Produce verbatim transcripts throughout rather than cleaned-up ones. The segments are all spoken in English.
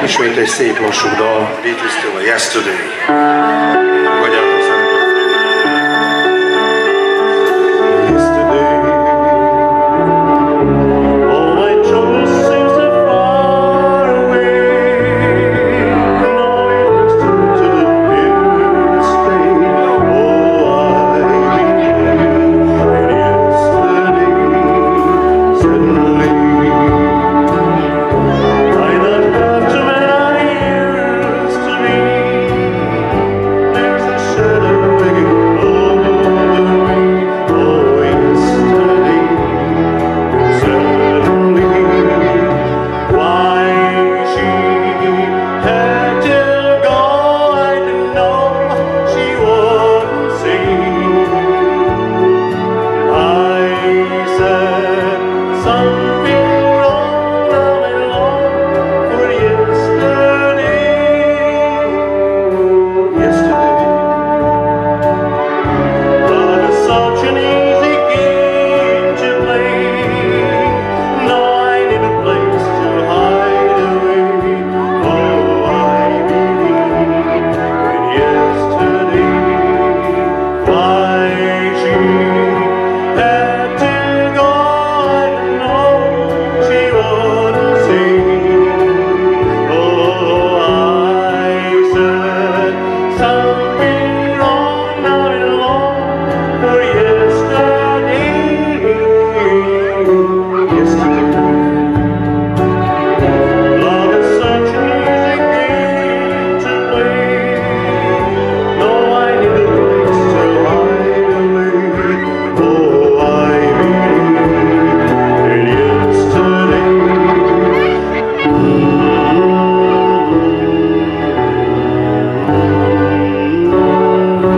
Ismét egy szép lassú dal, Beatles-től a Yesterday. Fogadjátok szeretettel. Yesterday, all my troubles seem so far away. Now you listen to the hills say, oh, I believe in yesterday. Suddenly,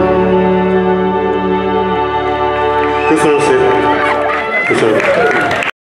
köszönöm szépen! Köszönöm!